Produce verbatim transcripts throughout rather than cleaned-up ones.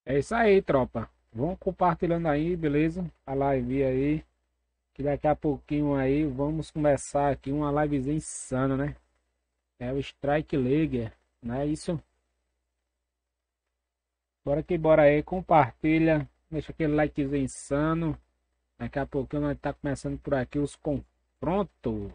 É isso aí, tropa. Vão compartilhando aí, beleza? A live aí. Que daqui a pouquinho aí vamos começar aqui uma livezinha insana, né? É o Strike League, não é isso? Bora que bora aí, compartilha. Deixa aquele likezinho insano. Daqui a pouquinho nós tá começando por aqui os confrontos.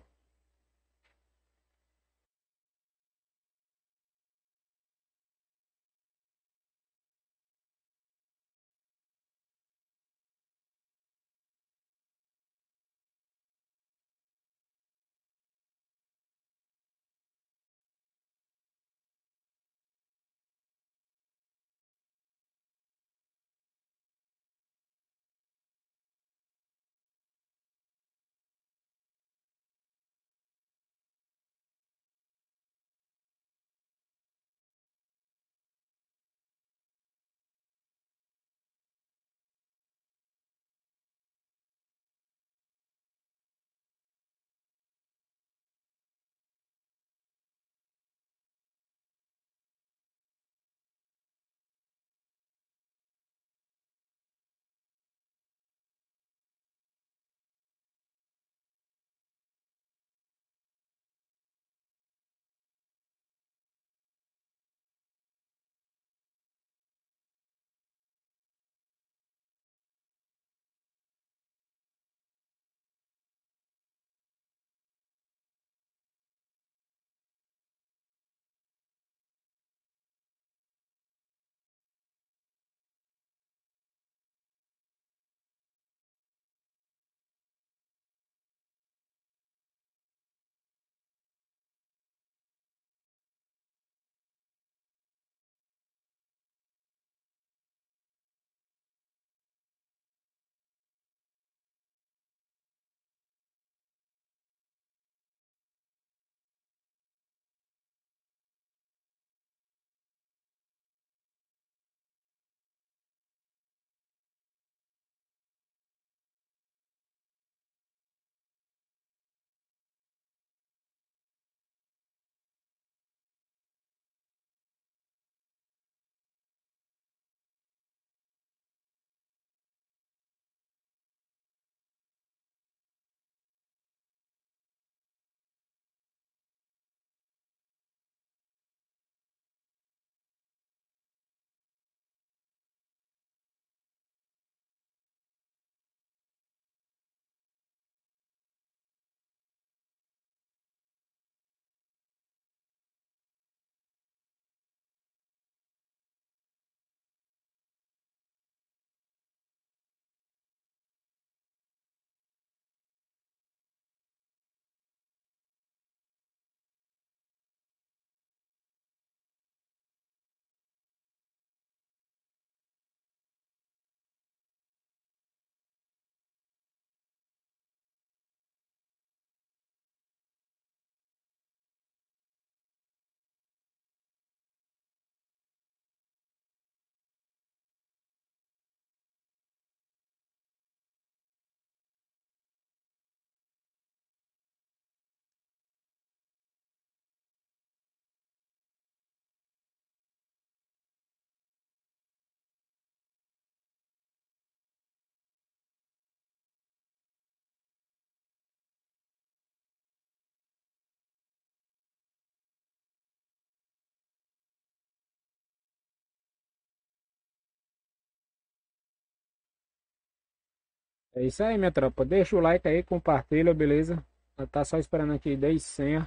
É isso aí, minha tropa. Deixa o like aí, compartilha, beleza? Tá só esperando aqui dez senha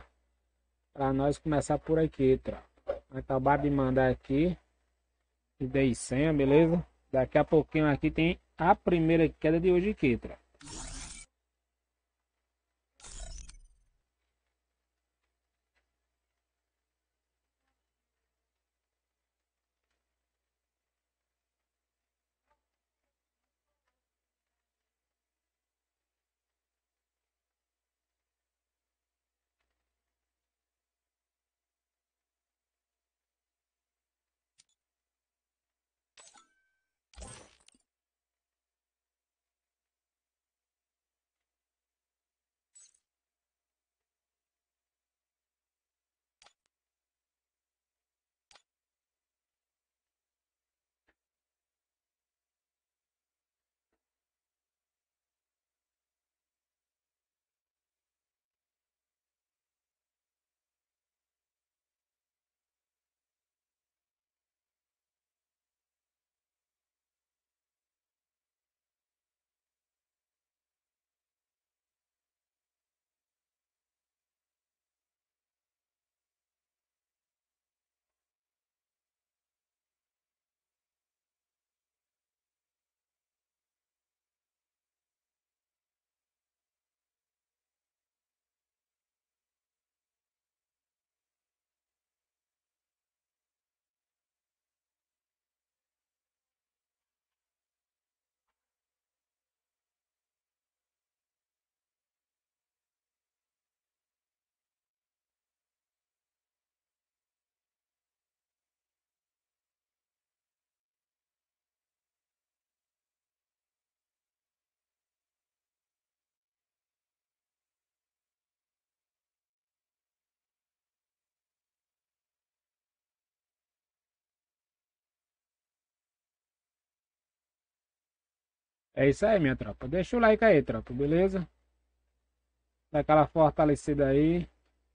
pra nós começar por aqui, tropa. Acabar de mandar aqui e dez senha, beleza? Daqui a pouquinho aqui tem a primeira queda de hoje aqui, tropa. É isso aí, minha tropa. Deixa o like aí, tropa, beleza? Dá aquela fortalecida aí.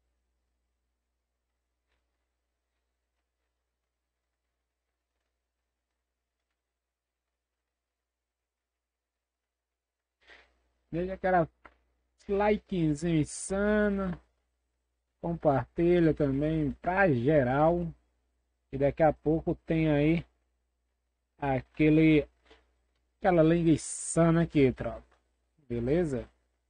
Deixa aquela likezinho insano. Compartilha também pra geral. E daqui a pouco tem aí aquele, aquela linguiça aqui, tropa. Beleza?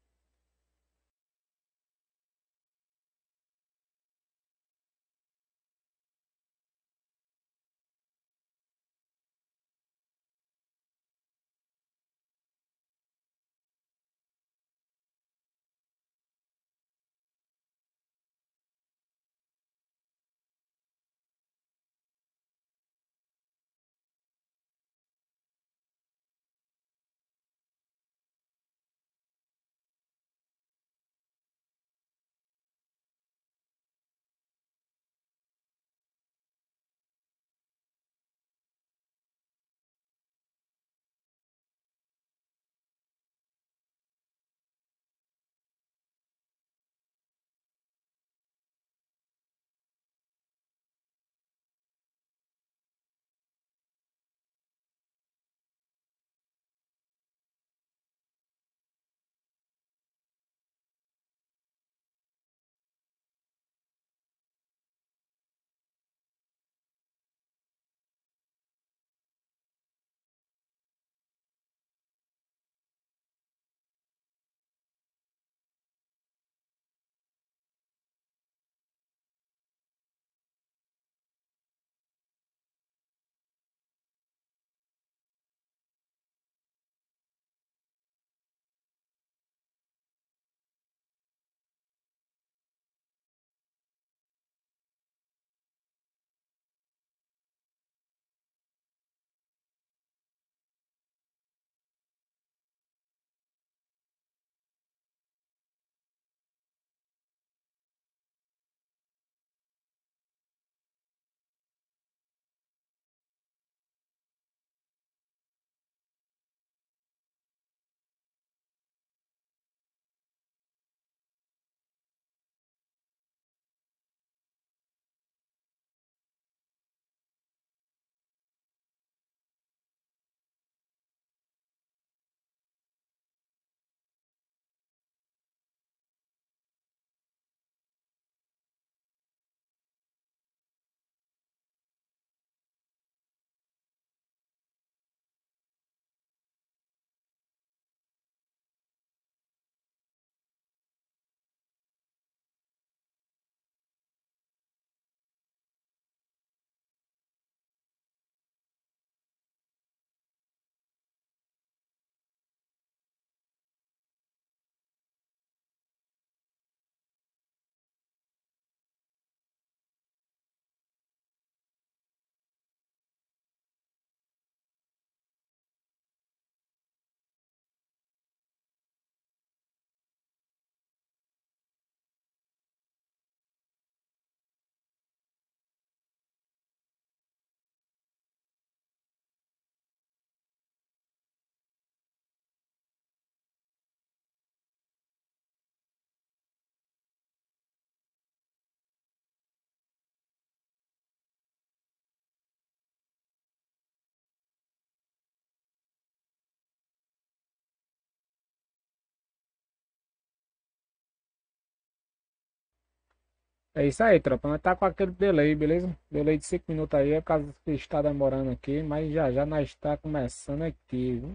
É isso aí, tropa. Nós tá com aquele delay, beleza? Delay de cinco minutos aí, é por causa que está demorando aqui, mas já já nós está começando aqui, viu?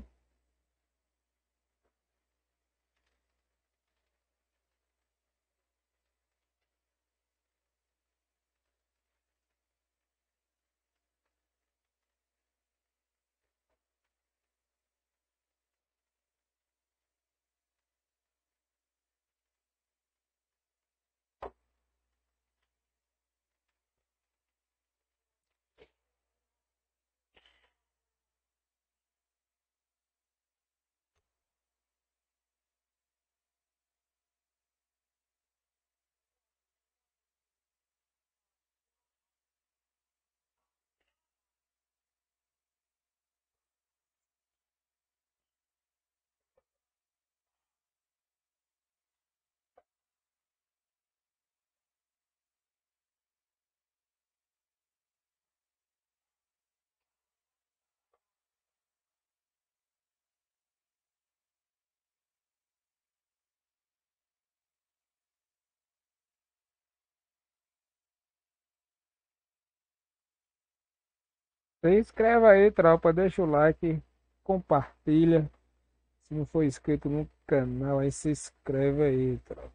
Se inscreve aí, tropa. Deixa o like. Compartilha. Se não for inscrito no canal, aí se inscreve aí, tropa.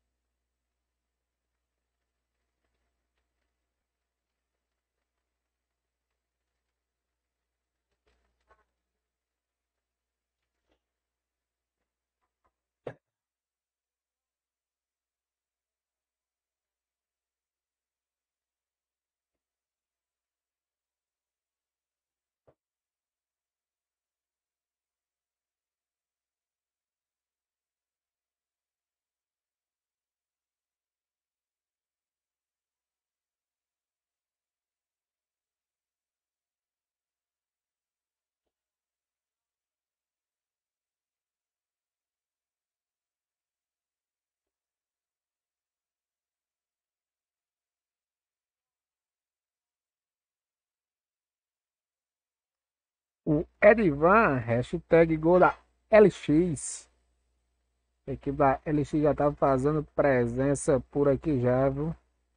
O Edivan, hashtag gol da L X. A equipe da L X já tá fazendo presença por aqui já, viu?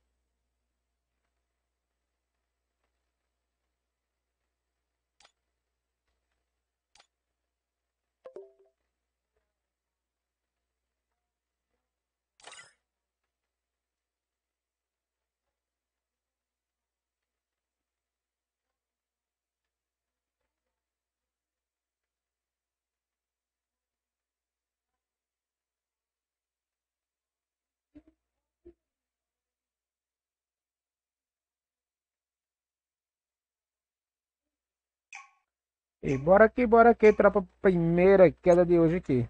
E bora aqui, bora aqui, tropa. Primeira queda de hoje aqui.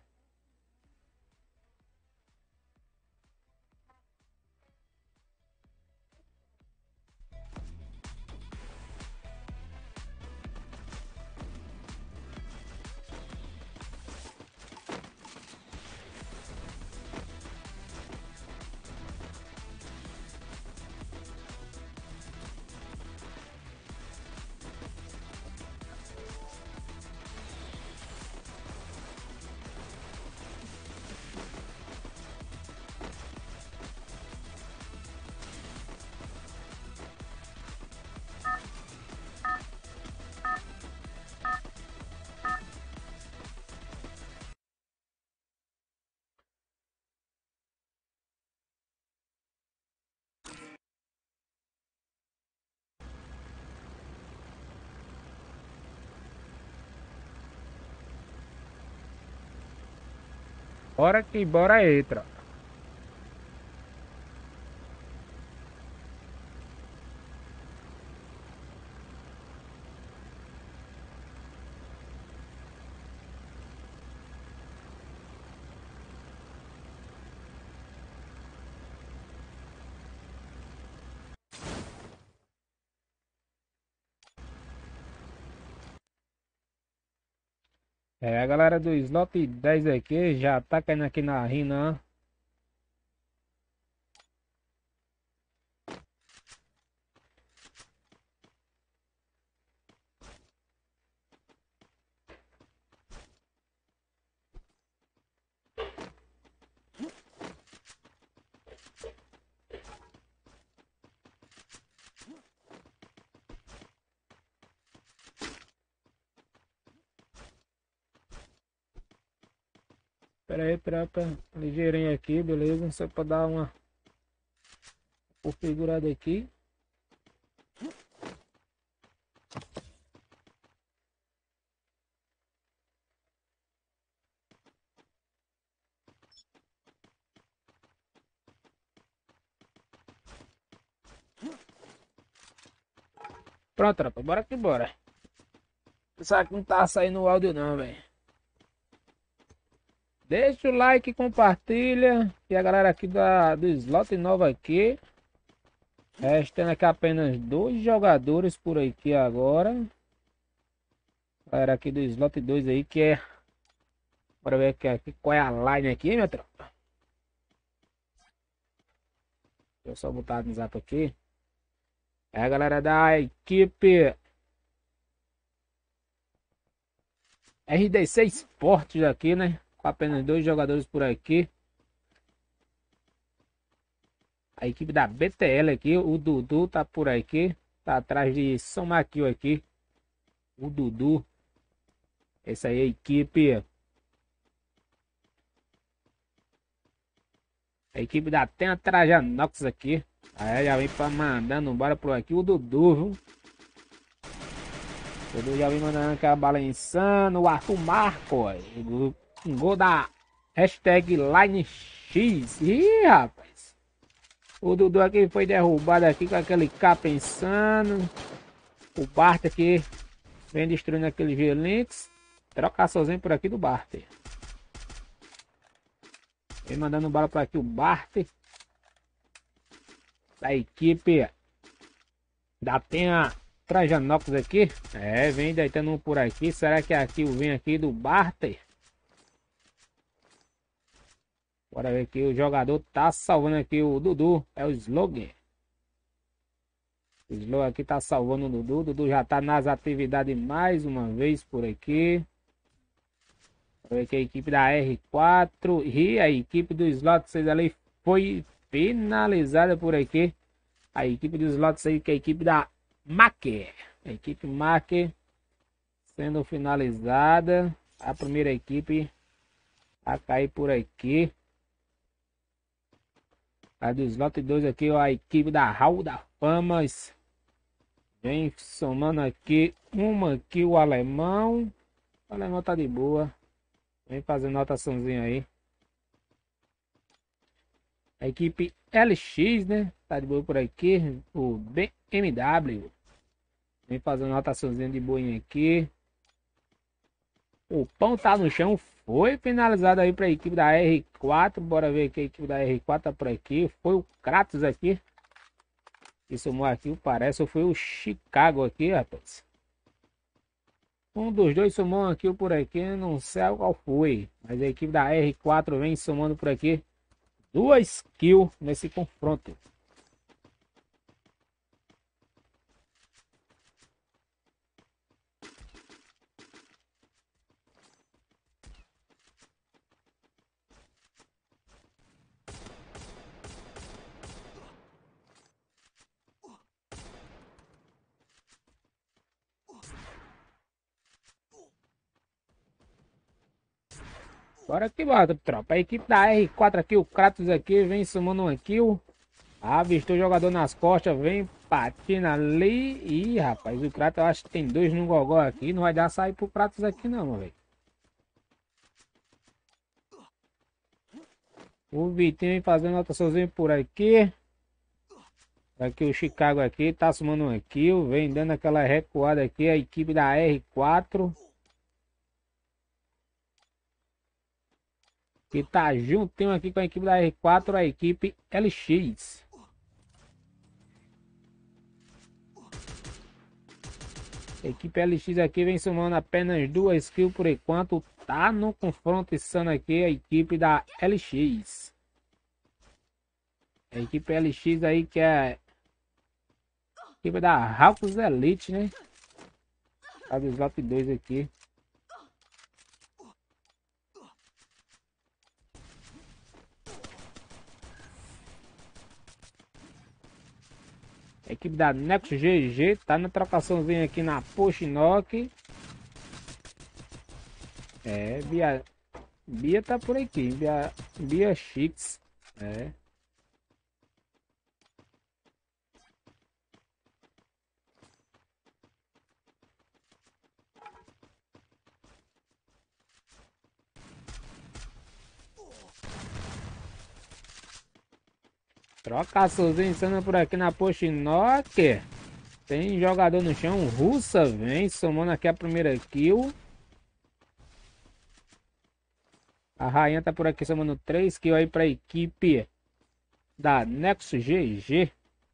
Bora aqui, bora aí, tropa. É, a galera do slot dez aqui já tá caindo aqui na Rina. Pera aí, tropa. Ligeirinho aqui, beleza? Só pra dar uma configurada aqui. Pronto, tropa. Bora que bora. Pensava que não tá saindo o áudio não, velho. Deixa o like, compartilha. E a galera aqui da, do slot nova aqui. Restando aqui apenas dois jogadores por aqui agora. Galera aqui do slot dois aí que é... Bora ver aqui, aqui qual é a line aqui, minha tropa. Deixa eu só botar no zap aqui. É a galera da equipe R D C Esportes aqui, né? Com apenas dois jogadores por aqui. A equipe da B T L aqui, o Dudu tá por aqui. Tá atrás de São Maquil aqui. O Dudu. Essa aí é a equipe. A equipe da Atena Trajanox aqui. Aí já vem pra mandando bora por aqui o Dudu, viu? O Dudu já vem mandando aquela bala insana. O Arthur Marcos. Um gol da hashtag LineX. Ih, rapaz. O Dudu aqui foi derrubado aqui com aquele capa insano. O Bart aqui vem destruindo aquele G-Links. Trocar sozinho por aqui do Bart. Vem mandando bala por aqui o Bart. Da equipe da Atena Trajanox aqui. É, vem deitando um por aqui. Será que aqui vem aqui do Bart? Bora ver aqui. O jogador tá salvando aqui o Dudu. É o Slogan. O Slogan aqui tá salvando o Dudu. O Dudu já tá nas atividades mais uma vez por aqui. Bora ver que a equipe da R quatro e a equipe do Slot seis ali foi finalizada por aqui. A equipe do Slot seis, que é a equipe da Macker. A equipe Macker sendo finalizada. A primeira equipe a cair por aqui. A do Slot dois aqui, ó, a equipe da Hall da Famas. Vem somando aqui uma aqui o alemão. O alemão tá de boa. Vem fazendo anotaçãozinha aí. A equipe L X, né? Tá de boa por aqui. O B M W. Vem fazendo anotaçãozinha de boinha aqui. O pão tá no chão. Foi finalizado aí para a equipe da R quatro. Bora ver que a equipe da R quatro tá por aqui. Foi o Kratos aqui. Que somou aqui, parece. Ou foi o Chicago aqui, rapaz. Um dos dois somou aqui por aqui. Não sei qual foi. Mas a equipe da R quatro vem somando por aqui. Duas kills nesse confronto. Bora que bora, tropa. A equipe da R quatro aqui, o Kratos aqui, vem somando uma kill. Avistou o jogador nas costas, vem patina ali. Ih, rapaz, o Kratos, eu acho que tem dois no gogó aqui. Não vai dar sair pro Kratos aqui não, velho. O Vitinho vem fazendo outra sozinho por aqui. Aqui o Chicago aqui, tá somando uma kill. Vem dando aquela recuada aqui, a equipe da R quatro. Que tá juntinho aqui com a equipe da R quatro, a equipe L X. A equipe L X aqui vem somando apenas duas kills por enquanto. Tá no confronto insano aqui a equipe da L X. A equipe L X aí que é a equipe da Ralphs Elite, né? A do Slot dois aqui. A equipe da Next G G tá na trocaçãozinha aqui na Poshinok. É, Bia, Bia tá por aqui, Bia, Bia Chix. É. Trocaçãozinha insana por aqui na Poshinok. Tem jogador no chão, Russa vem somando aqui a primeira kill. A rainha tá por aqui somando três kills aí pra equipe da Nexus G G.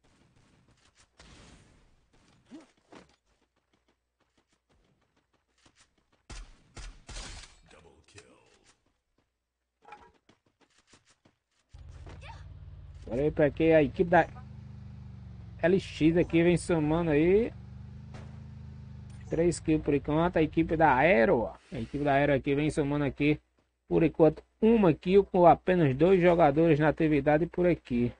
Olha aí pra aqui a equipe da L X aqui vem somando aí três kills por enquanto. A equipe da Aero, a equipe da Aero aqui vem somando aqui por enquanto uma kill com apenas dois jogadores na atividade por aqui.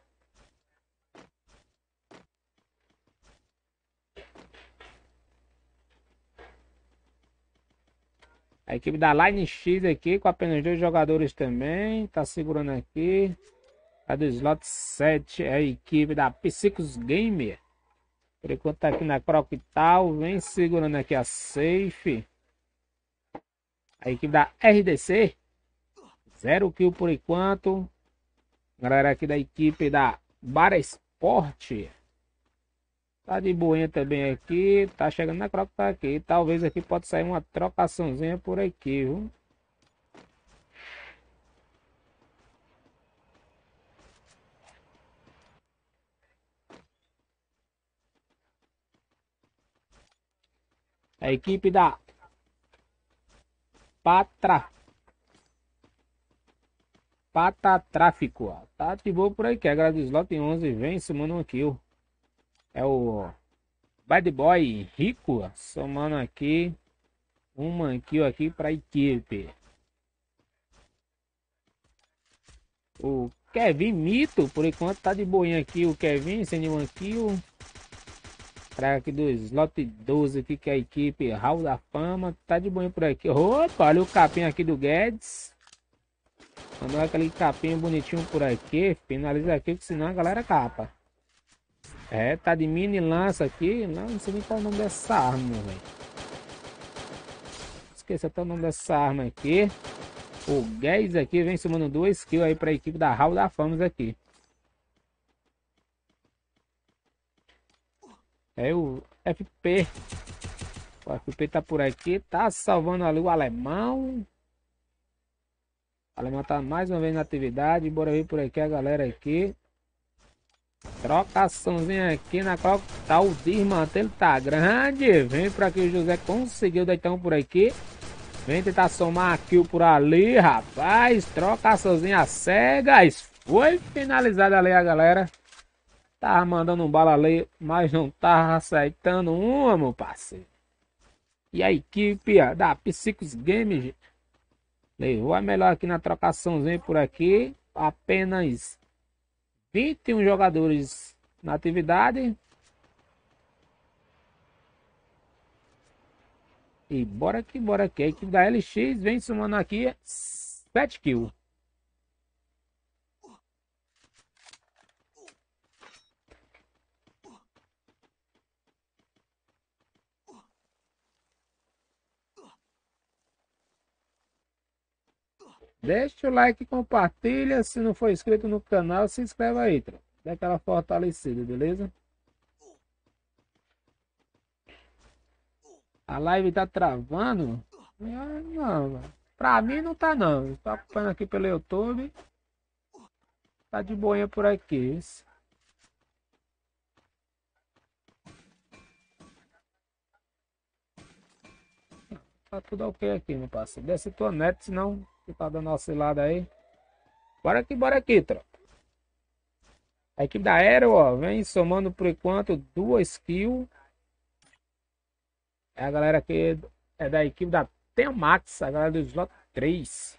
A equipe da Line X aqui, com apenas dois jogadores também. Tá segurando aqui. A do slot sete é a equipe da Psicos Gamer. Por enquanto tá aqui na Croquital. Vem segurando aqui a Safe. A equipe da R D C. Zero kill por enquanto. Galera aqui da equipe da Bara Sport. Tá de boinha também aqui. Tá chegando na Croquital aqui. Talvez aqui pode sair uma trocaçãozinha por aqui, viu? A equipe da Patra Pata Tráfico, ó. Tá de boa por aí, que a galera do slot onze vem somando um kill. É o Bad Boy Rico, ó, somando aqui uma kill aqui pra equipe. O Kevin Mito, por enquanto tá de boinha aqui, o Kevin sem nenhuma kill. Pra aqui do slot doze aqui, que é a equipe Hall da Fama, tá de boinha por aqui. Opa, olha o capinha aqui do Guedes. Mandou aquele capinho bonitinho por aqui. Finaliza aqui, que senão a galera capa. É, tá de mini lança aqui. Não, não sei nem qual é o nome dessa arma, velho. Esqueci até o nome dessa arma aqui. O Guedes aqui vem somando dois kills aí pra equipe da Hall da Fama aqui. É o F P. O F P tá por aqui. Tá salvando ali o alemão. O alemão tá mais uma vez na atividade. Bora ver por aqui a galera aqui. Trocaçãozinha aqui na qual tá o desmantelo. Tá grande. Vem pra aqui o José. Conseguiu deitar um por aqui. Vem tentar somar a kill por ali, rapaz. Trocaçãozinha cegas. Foi finalizada ali a galera. Tava mandando um bala ali, mas não tava acertando uma, meu parceiro. E a equipe ó, da Psicos Games levou a melhor aqui na trocaçãozinha por aqui. Apenas vinte e um jogadores na atividade. E bora que bora que a equipe da L X vem somando aqui sete kills. Deixa o like, compartilha. Se não for inscrito no canal, se inscreve aí, tropa. Dá aquela fortalecida, beleza? A live tá travando? Ah, não, pra mim não tá não. Tô acompanhando aqui pelo YouTube. Tá de boinha por aqui. Tá tudo ok aqui, meu parceiro. Desce tua net, senão tu tá dando oscilada aí. Bora aqui, bora aqui, tropa. A equipe da Aero, ó, vem somando por enquanto duas kills. É a galera aqui é da equipe da Max, a galera do slot três.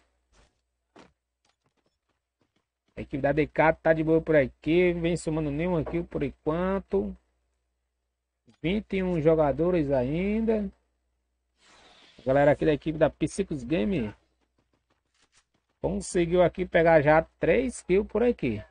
A equipe da D K tá de boa por aqui, vem somando nenhuma kill por enquanto. vinte e um jogadores ainda. A galera aqui da equipe da Psicos Game conseguiu aqui pegar já três kills por aqui.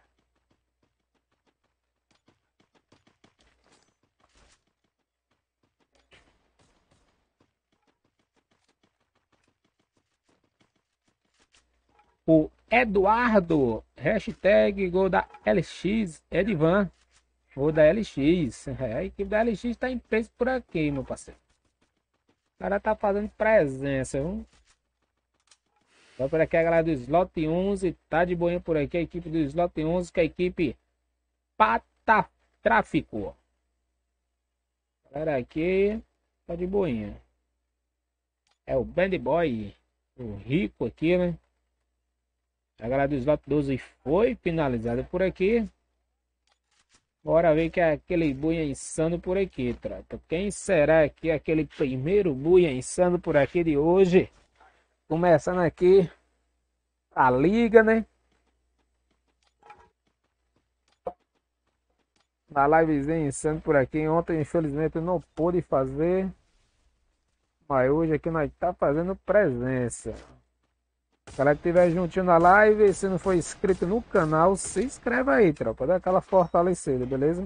O Eduardo, hashtag gol da L X, Edivan, gol da L X. É, a equipe da L X tá em peso por aqui, meu parceiro. O cara tá fazendo presença, viu? Só por aqui a galera do slot onze, tá de boinha por aqui, a equipe do slot onze, que é a equipe Pata Tráfico. Galera aqui, tá de boinha. É o Band Boy, o Rico aqui, né? A galera do slot doze foi finalizada por aqui. Bora ver que é aquele buia insano por aqui, tropa. Quem será aqui aquele primeiro buia insano por aqui de hoje? Começando aqui a liga, né? Na livezinha insano por aqui. Ontem, infelizmente, eu não pude fazer. Mas hoje aqui nós tá fazendo presença. Galera que estiver juntinho na live, se não for inscrito no canal, se inscreve aí, tropa. Dá aquela fortalecida, beleza?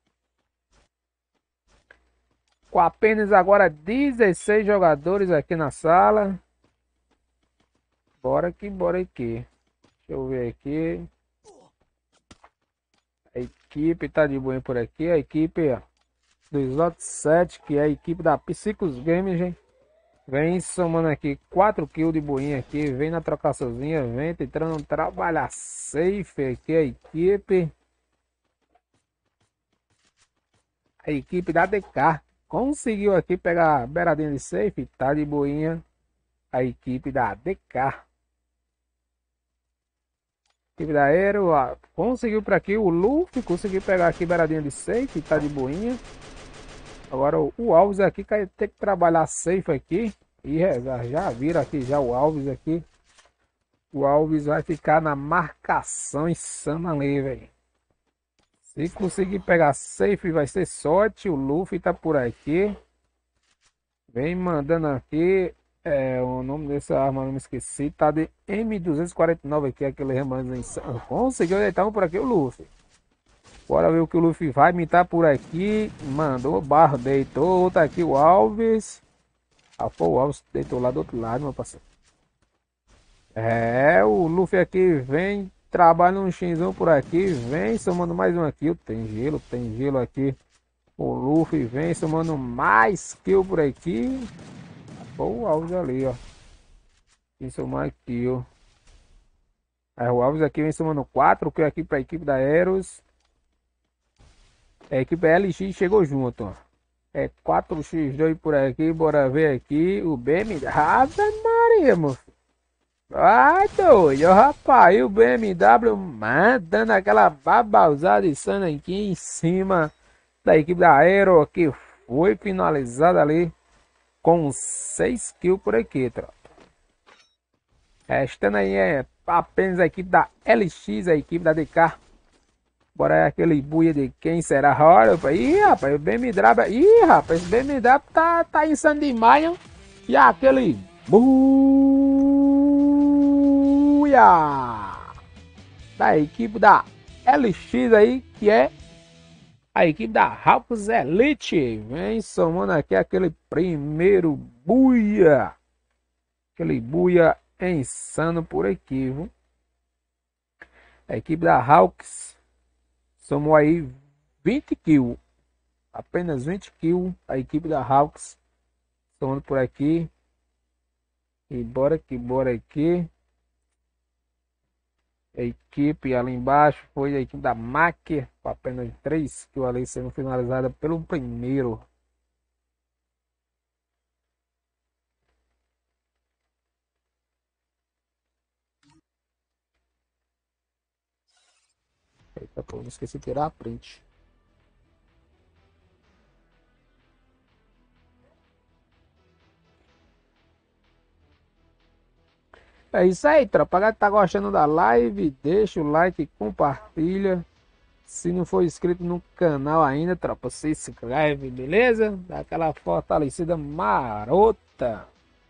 Com apenas agora dezesseis jogadores aqui na sala. Bora que bora aqui. Deixa eu ver aqui. A equipe tá de boa por aqui. A equipe ó, do Slot sete, que é a equipe da Psicos Games, gente. Vem somando aqui quatro kills de boinha aqui. Vem na trocaçãozinha. Vem tentando trabalhar safe aqui a equipe. A equipe da D K conseguiu aqui pegar a beiradinha de safe. Tá de boinha a equipe da D K. Equipe da Aero, ó, conseguiu por aqui. O Luffy conseguiu pegar aqui beiradinha de safe. Tá de boinha. Agora o, o Alves aqui vai ter que trabalhar safe aqui. E já, já viram aqui já o Alves aqui. O Alves vai ficar na marcação insana ali, velho. Se conseguir pegar safe vai ser sorte. O Luffy tá por aqui. Vem mandando aqui. É, o nome dessa arma não me esqueci. Tá de M duzentos e quarenta e nove aqui. Aquele remanso insano. Conseguiu deitar um por aqui o Luffy. Bora ver o que o Luffy vai imitar por aqui. Mandou barro, deitou. Tá aqui o Alves. Ah, pô, o Alves deitou lá do outro lado, meu parceiro. É, o Luffy aqui vem. Trabalha um xinzão por aqui. Vem somando mais um aqui. Tem gelo, tem gelo aqui. O Luffy vem somando mais kill por aqui. Pô, o Alves ali, ó. Vem somar kill. Aí o Alves aqui vem somando quatro kill aqui pra equipe da Eros. A equipe L X chegou junto, ó. É quatro por dois por aqui, bora ver aqui. O B M W. Ave Maria, meu filho. Ai, doido, rapaz. E o B M W mandando aquela babausada insana aqui em cima da equipe da Aero, que foi finalizada ali com seis kills por aqui, tropa. Restando aí é apenas a equipe da L X, a equipe da D K. Bora aquele buia de quem será? Olha, ih, rapaz, o B M W. Ih, rapaz, esse B M W tá, tá insano demais, hein? E aquele buia da equipe da L X aí, que é a equipe da Hawks Elite. Vem somando aqui aquele primeiro buia. Aquele buia insano por aqui, viu? A equipe da Hawks somou aí vinte kills. Apenas vinte kills. A equipe da Hawks somando por aqui. E bora que bora aqui. A equipe ali embaixo foi a equipe da M A C. Com apenas três kills ali sendo finalizada pelo primeiro. Eita, pô, não esqueci de tirar a print. É isso aí, tropa. Galera, tá gostando da live? Deixa o like, compartilha. Se não for inscrito no canal ainda, tropa, se inscreve, beleza? Dá aquela fortalecida marota.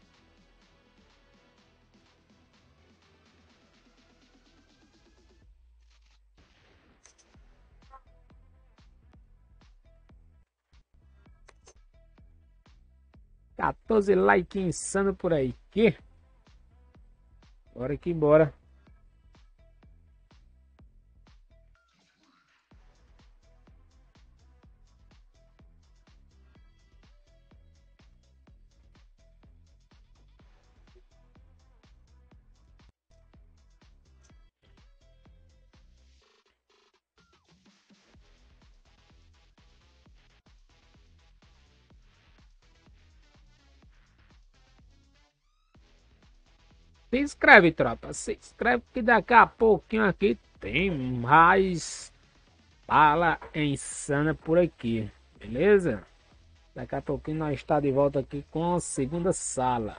quatorze likes insano por aí. Que? Bora que bora. Se inscreve, tropa. Se inscreve que daqui a pouquinho aqui tem mais bala insana por aqui. Beleza? Daqui a pouquinho nós está de volta aqui com a segunda sala.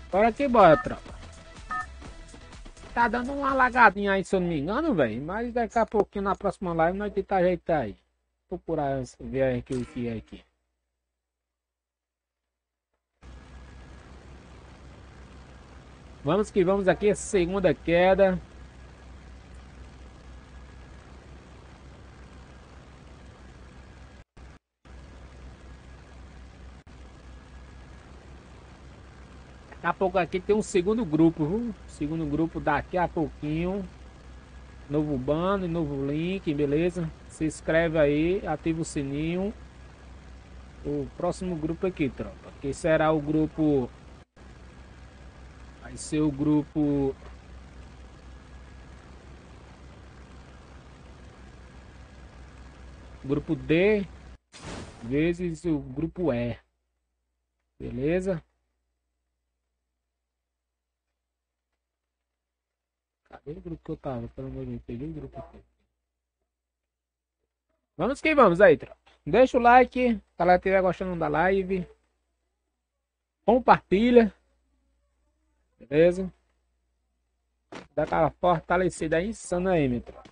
Bora que bora, tropa. Tá dando uma alagadinha aí, se eu não me engano, velho. Mas daqui a pouquinho, na próxima live, nós tentar ajeitar aí. Procurar ver aqui o que é aqui. Vamos que vamos aqui, segunda queda. Daqui a pouco aqui tem um segundo grupo, viu? Segundo grupo daqui a pouquinho. Novo bando, novo link, beleza? Se inscreve aí, ativa o sininho. O próximo grupo aqui, tropa. Que será o grupo... Vai ser o grupo... Grupo D vezes o grupo E. Beleza? Cadê o grupo que eu tava? Pelo amor de Deus, peguei o grupo aqui. Vamos que vamos aí, tropa. Deixa o like, se a galera estiver gostando da live. Compartilha. Beleza? Dá aquela fortalecida insana aí, meu tropa.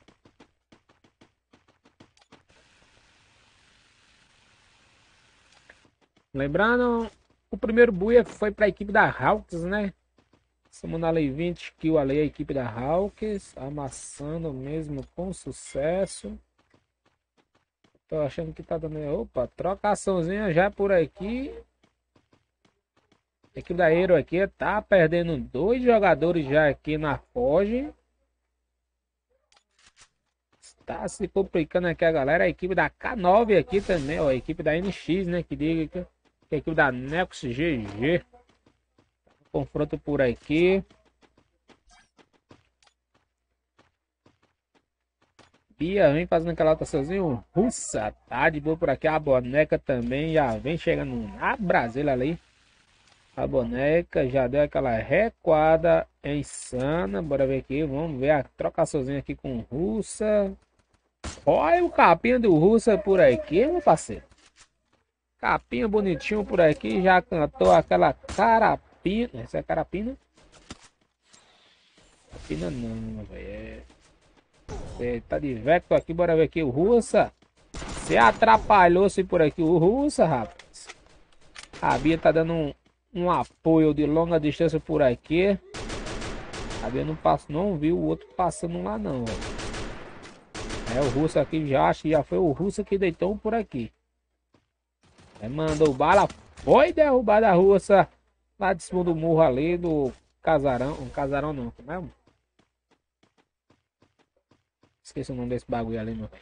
Lembrando, o primeiro buia foi para a equipe da Hawks, né? Semana ali vinte kills ali a equipe da Hawks, amassando mesmo com sucesso. Tô achando que tá dando... Opa, trocaçãozinha já por aqui. A equipe da Hero aqui tá perdendo dois jogadores já aqui na Foge. Está se complicando aqui a galera. A equipe da K nove aqui também, ó. A equipe da N X, né? Que diga que, que a equipe da Nex G G. Confronto por aqui. Bia vem fazendo aquela rotaçãozinha. Russa tá de boa por aqui. A boneca também já vem chegando na Brasília ali. A boneca já deu aquela recuada insana. Bora ver aqui. Vamos ver a trocaçãozinha aqui com Russa. Olha o capinha do Russa por aqui, meu parceiro. Capinha bonitinho por aqui. Já cantou aquela carapina. Essa é carapina? Carapina não, velho. É, tá de Vector aqui. Bora ver aqui o Russa. Você atrapalhou-se por aqui o Russa, rapaz. A Bia tá dando um, um apoio de longa distância por aqui. A Bia não, passa, não viu o outro passando lá não, velho. É o Russo aqui, já acho que já foi o Russo que deitou por aqui. Aí mandou bala, foi derrubada a Russa lá de cima do morro ali do casarão. Um casarão não, como é? Esqueci o nome desse bagulho ali, meu velho.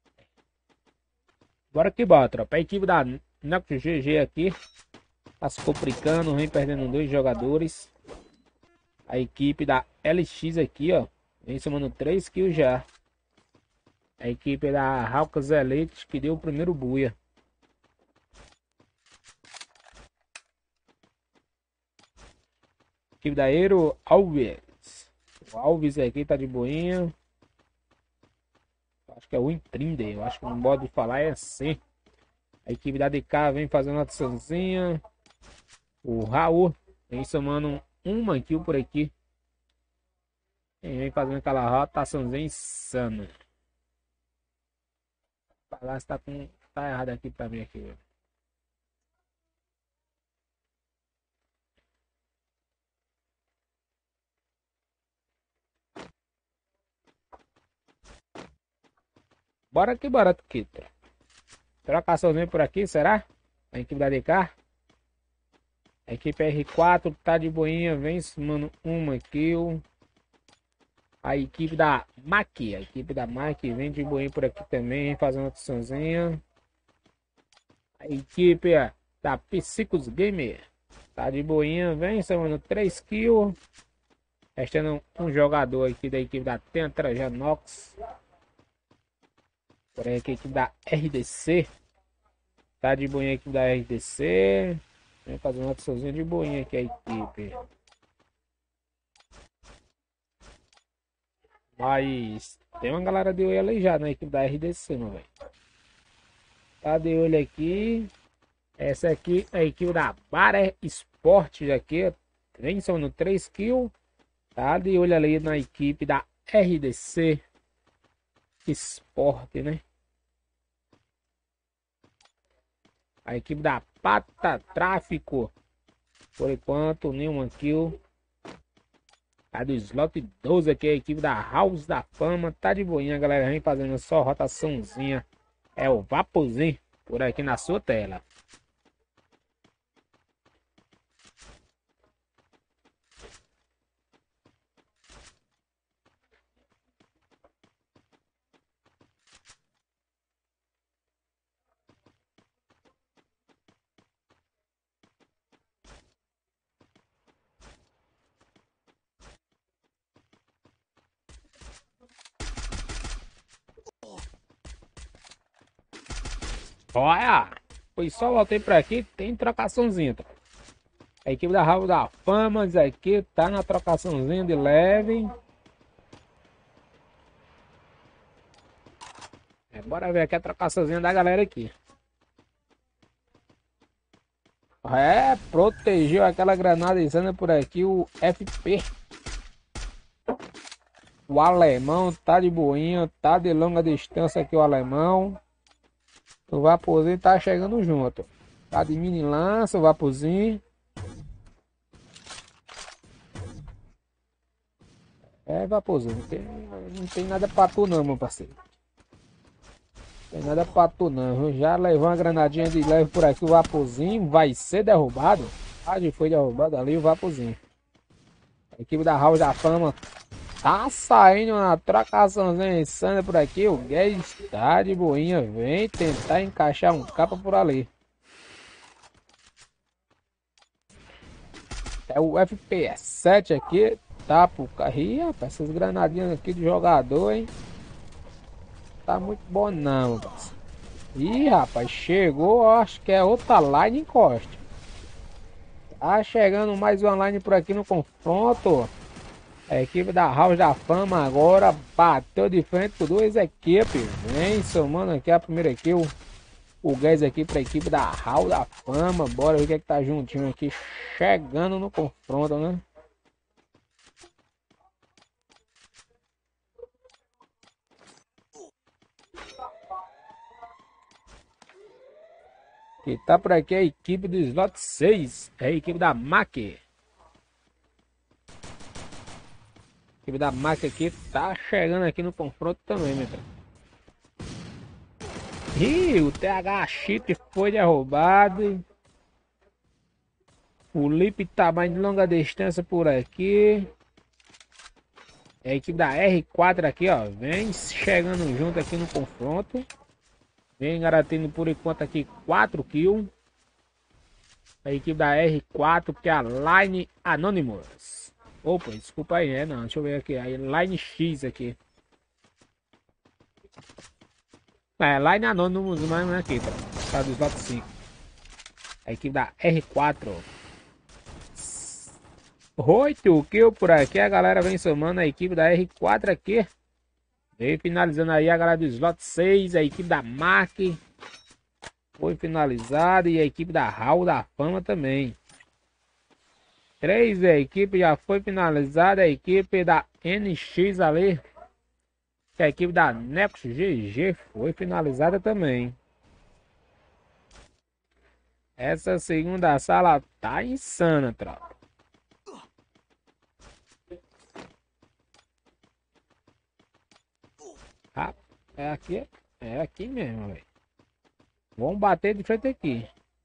Bora que bora, tropa. A equipe da Neco G G aqui tá se complicando, vem perdendo dois jogadores. A equipe da L X aqui, ó, vem somando três kills já. A equipe da Hawks Elite que deu o primeiro buia. A equipe da Aero Alves. O Alves aqui tá de boinha. Acho que é o Intrinder. Eu acho que no modo de falar é assim. A equipe da D K vem fazendo uma atençãozinha. O Raul vem somando uma kill por aqui. E vem fazendo aquela rotaçãozinha insana. O palácio tá, com... tá errado aqui pra mim aqui. Bora que bora, Kito. Trocaçãozinho por aqui, será? A equipe da D K. A equipe R quatro tá de boinha, vem somando uma kill. A equipe da Maki, a equipe da Maki vem de boinha por aqui também, fazendo uma atençãozinha. A equipe da Psicos Gamer tá de boinha, vem somando três kills. Restando um jogador aqui da equipe da Tentra Janox. Por aí aqui, a equipe da R D C. Tá de boinha aqui da R D C. Vem fazendo uma atençãozinha de boinha aqui a equipe. Mas tem uma galera de olho ali já na equipe da R D C, meu velho. Tá de olho aqui. Essa aqui é a equipe da Baré Esportes aqui. Vem somando três kills. Tá de olho ali na equipe da R D C Sport, né? A equipe da Pata Tráfico. Por enquanto, nenhuma kill. A do slot doze aqui, a equipe da House da Fama. Tá de boinha, galera. Vem fazendo só rotaçãozinha. É o Vaporzinho por aqui na sua tela. Olha! Foi só voltei pra aqui. Tem trocaçãozinha, tá? A equipe da House da Fama aqui tá na trocaçãozinha de leve. É, bora ver aqui a trocaçãozinha da galera aqui. É, protegeu aquela granada insana por aqui, o F P. O alemão tá de boinha, tá de longa distância aqui o alemão. O Vaporzinho tá chegando junto. Tá de mini lança o Vaporzinho. É, Vaporzinho, não tem, não tem nada pra tu não, meu parceiro. Tem nada pra tu não. Já levou uma granadinha de leve por aqui. O Vaporzinho vai ser derrubado. Ah, já foi derrubado ali o Vaporzinho. A equipe da House da Fama tá saindo uma trocaçãozinha insana por aqui. O Guedes tá de boinha. Vem tentar encaixar um capa por ali. É o F P S sete aqui. Tá pro carrinho. Rapaz, essas granadinhas aqui de jogador, hein? Tá muito bom não, rapaz. Ih, rapaz, chegou, acho que é outra line encosta. Tá chegando mais uma line por aqui no confronto. A equipe da House da Fama agora bateu de frente com duas equipes. Vem somando aqui a primeira aqui, o, o gás aqui pra equipe da House da Fama. Bora ver o que é que tá juntinho aqui, chegando no confronto, né? Que tá por aqui a equipe do slot seis, é a equipe da M A C. A equipe da M A C aqui tá chegando aqui no confronto também, meu cara. Ih, o T H Chip foi derrubado. O Lip tá mais de longa distância por aqui. É a equipe da R quatro aqui, ó. Vem chegando junto aqui no confronto. Vem garantindo por enquanto aqui quatro kills. A equipe da R quatro, que é a Line Anonymous. Opa, desculpa aí, é não. Deixa eu ver aqui. A Line X aqui. É, Line Anonymous, mas não é aqui, tá? Tá do slot cinco. A equipe da R quatro. oito kills por aqui. A galera vem somando a equipe da R quatro aqui. Vem finalizando aí a galera do slot seis. A equipe da M A C foi finalizada. E a equipe da Hall da Fama também. Três a equipe já foi finalizada. A equipe da N X ali. A equipe da Next G G foi finalizada também. Essa segunda sala tá insana, tropa. Ah, é aqui, é aqui mesmo, velho. Vamos bater de frente aqui.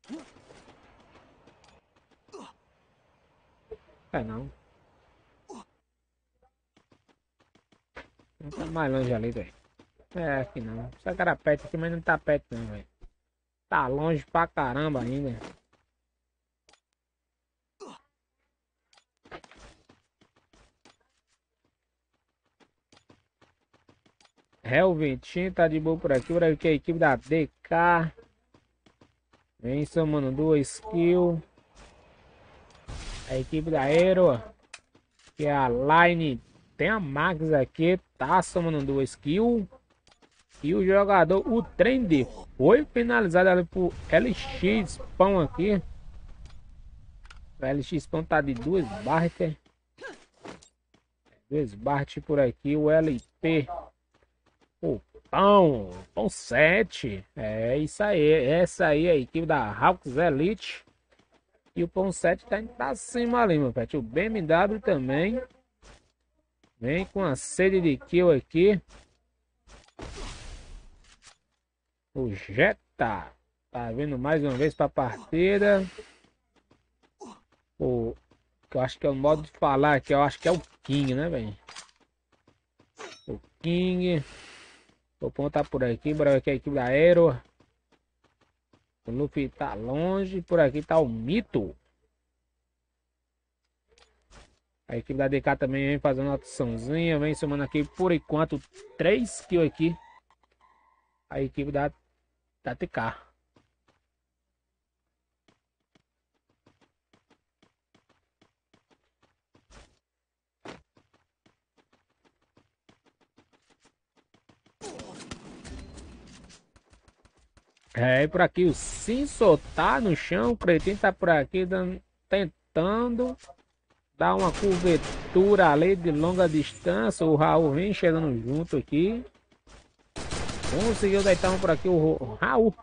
É não. Não tá mais longe ali, velho. É aqui não. Só que era perto aqui, mas não tá perto não, velho. Tá longe pra caramba ainda. Helvetinho tá de boa por aqui. Por aqui a equipe da D K. Vem somando duas kills. A equipe da Aero, que é a Line, tem a Max aqui, tá somando duas kills. E o jogador, o Trend, foi finalizado ali por L X Pão aqui. L X Pão tá de duas barras, duas barras por aqui. O L P. O Pão. Pão sete. É isso aí. Essa aí é a equipe da Hawks Elite. E o Pão sete tá indo pra cima ali, meu pet. O B M W também. Vem com a sede de kill aqui. O Jetta. Tá vindo mais uma vez pra partida. O... Eu acho que é o modo de falar aqui. Eu acho que é o King, né, velho? O King. O Pão tá por aqui. Bora aqui a equipe da Aero. O Luffy tá longe. Por aqui tá o Mito. A equipe da D K também vem fazendo uma atraçãozinha. Vem somando aqui por enquanto três kills aqui. A equipe da, da T K. É, e por aqui o Cinso tá no chão. O Cretinho tá por aqui dando, tentando dar uma cobertura ali de longa distância. O Raul vem chegando junto aqui. Conseguiu deitar um por aqui o Raul.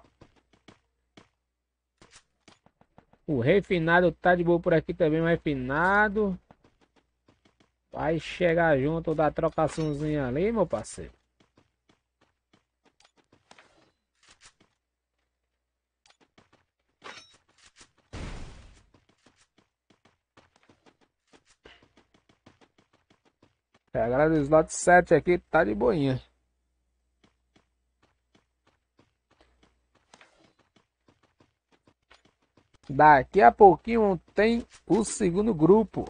O refinado tá de boa por aqui também. O refinado vai chegar junto da trocaçãozinha ali, meu parceiro. É, a galera do slot sete aqui tá de boinha. Daqui a pouquinho tem o segundo grupo.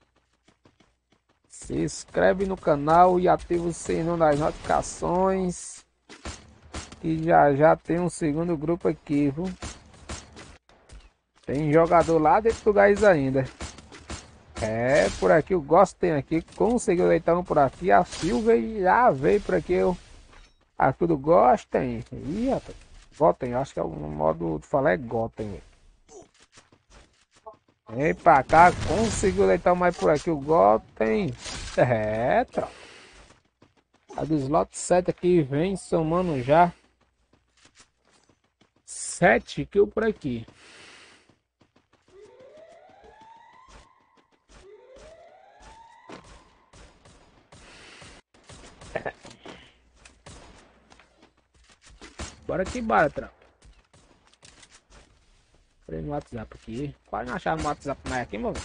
Se inscreve no canal e ativa o sininho das notificações. E já já tem um segundo grupo aqui, viu? Tem jogador lá dentro do gás ainda. É, por aqui o Gostem aqui conseguiu deitar um por aqui. A Silva já veio por aqui. O Arthur do Gostem. Ih, rapaz. Gotem, acho que é o modo de falar é Gotem. Vem pra cá, conseguiu deitar mais por aqui o Gotem. É, troca. A do slot sete aqui vem somando já sete kills por aqui. Bora que bora, tropa. Falei no WhatsApp aqui. Quase não achava no WhatsApp mais aqui, mano.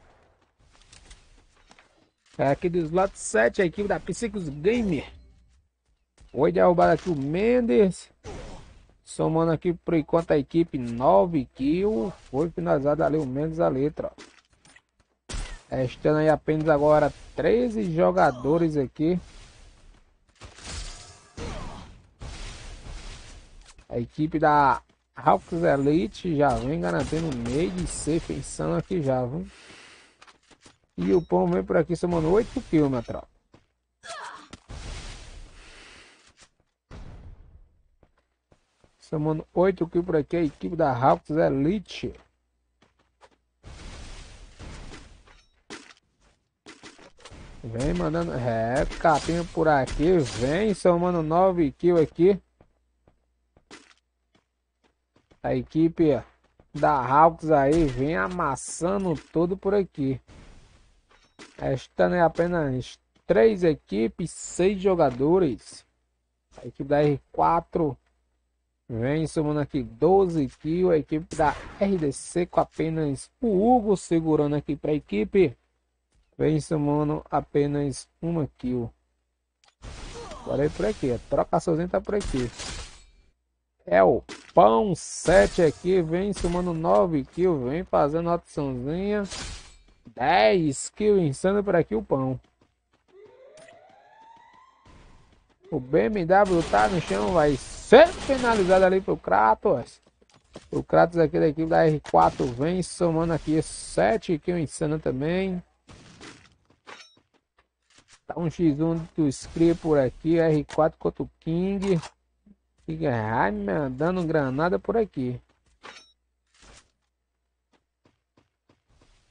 É aqui do slot sete, a equipe da Psicos Gamer. Foi derrubado aqui o Mendes. Somando aqui por enquanto a equipe nove kills. Foi finalizado ali o Mendes a letra. Estando aí apenas agora treze jogadores aqui. A equipe da Hawks Elite já vem garantindo meio de ser pensando aqui já, viu? E o Pão vem por aqui somando oito kills, minha tropa. Somando oito kills por aqui a equipe da Hawks Elite. Vem mandando, é, capinha por aqui, vem somando nove kills aqui. A equipe da Hawks aí vem amassando tudo por aqui. Estando apenas três equipes, seis jogadores. A equipe da R quatro vem somando aqui doze kills. A equipe da R D C com apenas o Hugo segurando aqui para a equipe. Vem somando apenas uma kill. Bora aí por aqui. A trocaçãozinha tá por aqui. É o Pão sete aqui. Vem somando nove kills. Vem fazendo a opçãozinha. dez kills insano por aqui o Pão. O B M W tá no chão. Vai ser finalizado ali pro Kratos. O Kratos aqui da equipe da R quatro vem somando aqui sete kills insano também. Tá um xis um do Scree por aqui. R quatro contra o King. King mandando granada por aqui.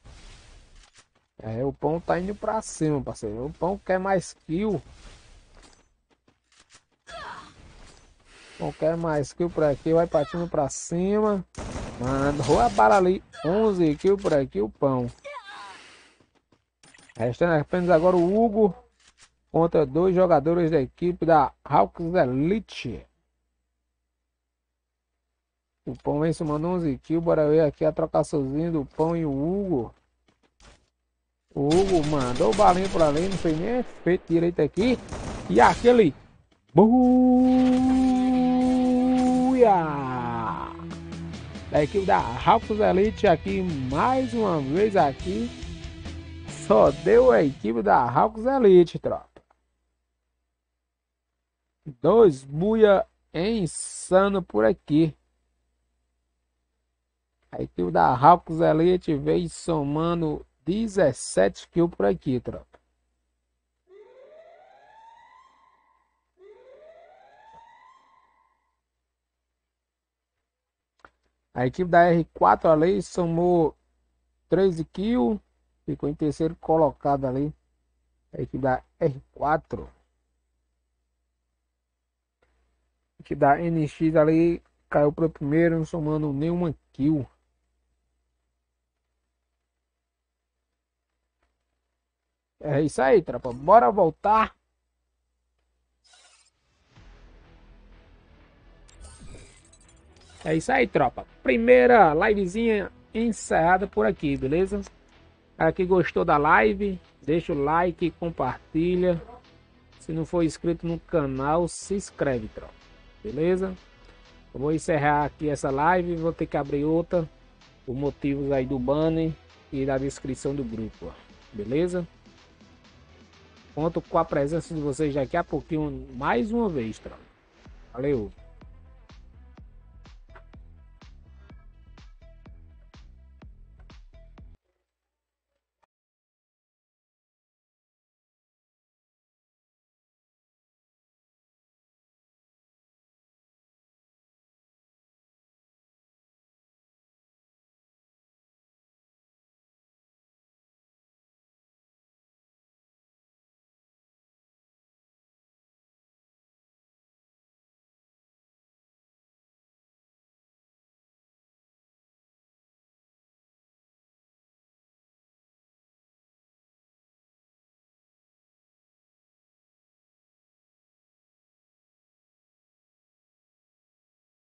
É, o pão tá indo pra cima, parceiro. O pão quer mais kill. O pão quer mais kill por aqui. Vai partindo pra cima. Mandou a bala ali. onze kills por aqui, o pão. Restando apenas agora o Hugo contra dois jogadores da equipe da Hawks Elite. O pão vem somando onze kills. Bora ver aqui a trocaçãozinha do pão e o Hugo. O Hugo mandou o balinho por ali. Não fez nem efeito direito aqui. E aquele. Buia! Da equipe da Hawks Elite aqui. Mais uma vez aqui. Só deu a equipe da Hawks Elite, tropa. Dois buia insano por aqui. A equipe da Hawks Elite veio somando dezessete kills por aqui, tropa. A equipe da R quatro ali somou treze kills. Ficou em terceiro colocado ali. A equipe da R quatro. A equipe da N X ali caiu para o primeiro, não somando nenhuma kill. É isso aí, tropa. Bora voltar. É isso aí, tropa. Primeira livezinha encerrada por aqui, beleza? Cara que gostou da live, deixa o like, compartilha. Se não for inscrito no canal, se inscreve, tropa. Beleza? Eu vou encerrar aqui essa live. Vou ter que abrir outra. Por motivos aí do banner e da descrição do grupo. Beleza? Conto com a presença de vocês daqui a pouquinho mais uma vez, tropa. Valeu!